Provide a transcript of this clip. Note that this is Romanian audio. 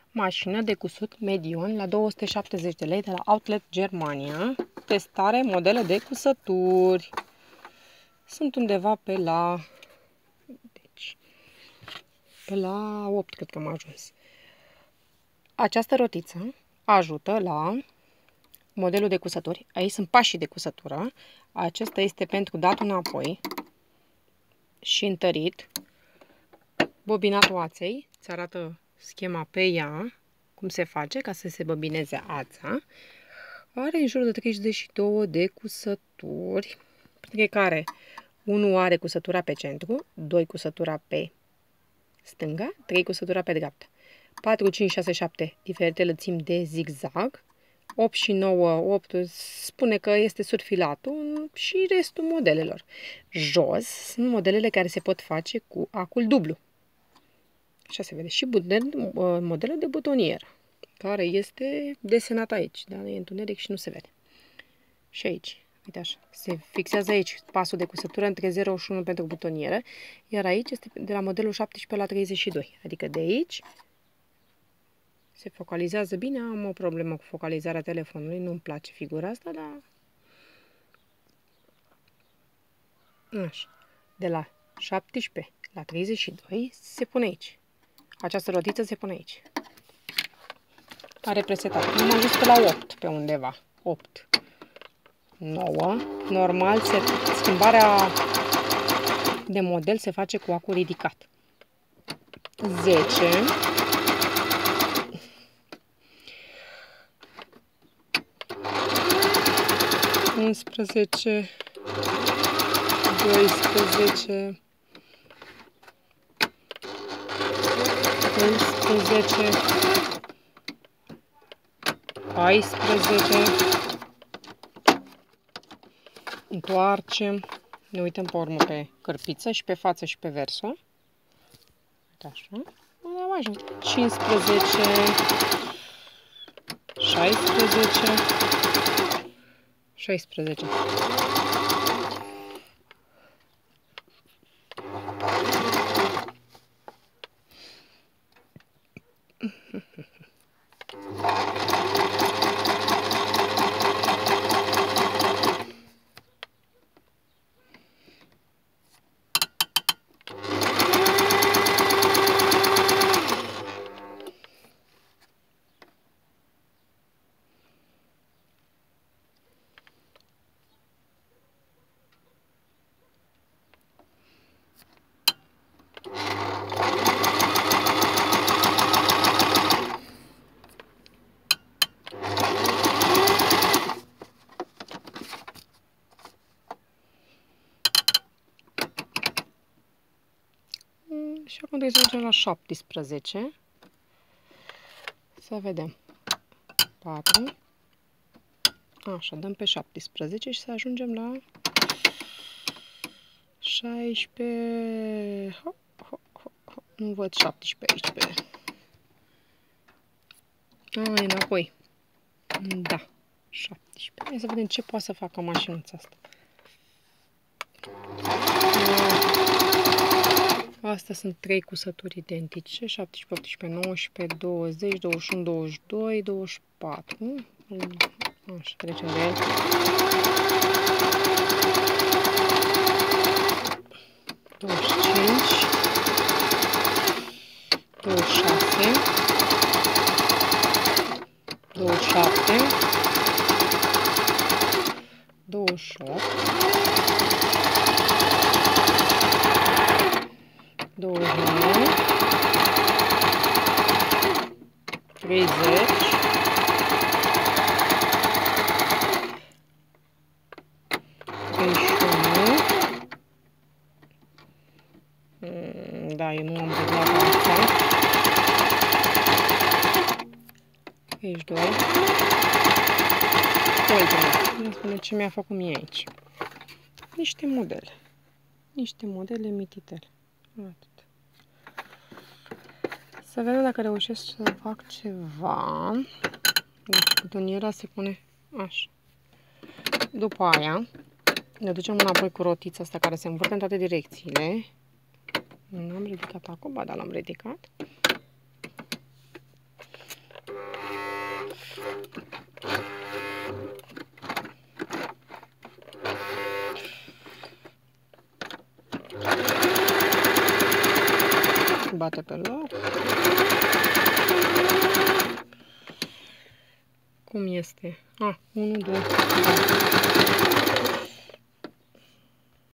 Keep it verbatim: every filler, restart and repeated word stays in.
Mașină de cusut medion la două sute șaptezeci de lei de la Outlet Germania. Testare modele de cusături. Sunt undeva pe la deci, pe la opt, cred că am ajuns. Această rotiță ajută la modelul de cusături. Aici sunt pașii de cusătură. Acesta este pentru dat înapoi și întărit. Bobinatul aței îți arată schema pe ea, cum se face ca să se bobineze ața. Are în jur de treizeci și două de cusături, printre care unul are cusătura pe centru, doi cusătura pe stânga, trei cusătura pe dreapta, patru, cinci, șase, șapte diferite lățimi de zigzag, opt și nouă, opt spune că este surfilatul și restul modelelor. Jos sunt modelele care se pot face cu acul dublu. Așa se vede și modelul de butonier, care este desenat aici, dar e întuneric și nu se vede. Și aici, uite așa, se fixează aici pasul de cusătură între zero și unu pentru butonieră, iar aici este de la modelul șaptesprezece la treizeci și doi, adică de aici se focalizează bine. Am o problemă cu focalizarea telefonului, nu-mi place figura asta, dar așa, de la șaptesprezece la treizeci și doi se pune aici. Această rotiță se pune aici. Are presetat. Am ajuns pe la opt pe undeva. opt. nouă. Normal, se, schimbarea de model se face cu acul ridicat. zece. unsprezece. doisprezece. treisprezece, paisprezece, întoarcem, ne uităm pe urmă pe cărpiță și pe față și pe verso. Așa, am ajuns. cincisprezece, șaisprezece, șaisprezece. Și acum trebuie să mergem la șaptesprezece. Să vedem. patru. Așa, dăm pe șaptesprezece și să ajungem la șaisprezece. Ho, ho, ho, ho. Nu văd șaptesprezece aici pe... A, înapoi. Da, șaptesprezece. Hai să vedem ce poate să facă mașinuța asta. Astea sunt trei cusături identice, șaptesprezece, optsprezece, nouăsprezece, douăzeci, douăzeci și unu, douăzeci și doi, douăzeci și patru. Așa, trecem de el. douăzeci și cinci, douăzeci și șase, douăzeci și șapte, douăzeci și opt, douăzeci și nouă, treizeci, treizeci și unu, da, eu nu am reglat asta, treizeci și doi, uite, îmi spune ce mi-a făcut mie aici. Niște modele, niște modele mititele. Atât. Să vedem dacă reușesc să fac ceva. Deci butoniera se pune așa. După aia ne ducem înapoi cu rotița asta care se învârte în toate direcțiile. Nu am ridicat acum, ba da, l-am ridicat. Bate pe loc. Cum este? Ah, unu, doi, trei.